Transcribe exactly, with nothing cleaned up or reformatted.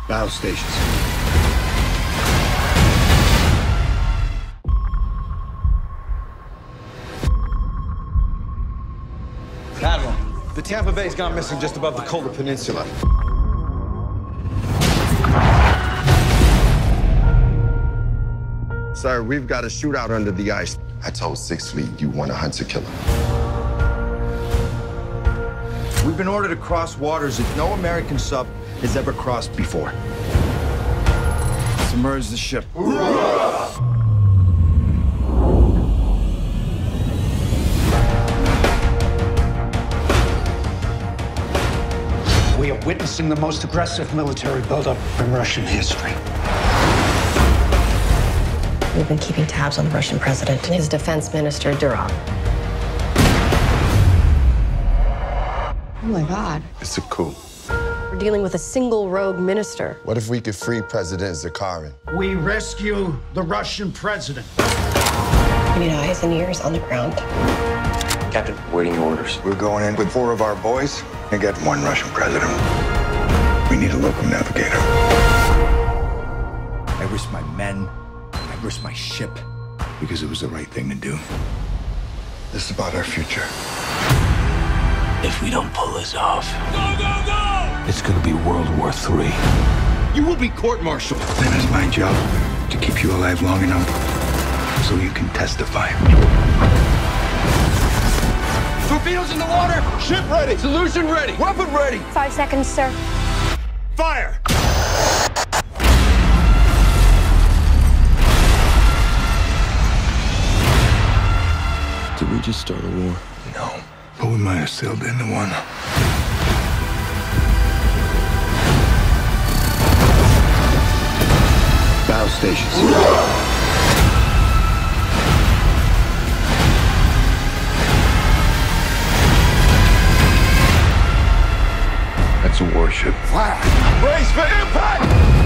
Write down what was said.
Battle stations. Admiral, the Tampa Bay's gone missing just above the Kola Peninsula. Sir, we've got a shootout under the ice. I told Sixth Fleet you want a hunter killer. We've been ordered to cross waters that no American sub has ever crossed before. Submerge the ship. We are witnessing the most aggressive military buildup in Russian history. We've been keeping tabs on the Russian president and his defense minister, Durov. Oh my God. It's a coup. We're dealing with a single rogue minister. What if we could free President Zakharin? We rescue the Russian president. We need eyes and ears on the ground. Captain, waiting your orders. We're going in with four of our boys and get one Russian president. We need a local navigator. I risked my men. I risked my ship. Because it was the right thing to do. This is about our future. If we don't pull this off, Go, go, go! it's gonna be World War Three. You will be court-martialed. Then it's my job to keep you alive long enough so you can testify. Torpedoes in the water! Ship ready! Solution ready! Weapon ready! Five seconds, sir. Fire! Did we just start a war? No, but we might have sailed into one. Battle stations. That's a warship. Brace for impact!